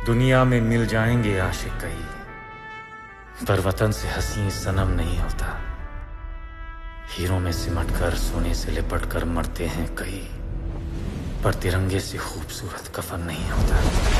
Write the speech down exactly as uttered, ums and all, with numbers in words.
दुनिया में मिल जाएंगे आशिक कई, पर वतन से हसी सनम नहीं होता। हीरों में सिमट कर सोने से लिपट कर मरते हैं कई, पर तिरंगे से खूबसूरत कफन नहीं होता।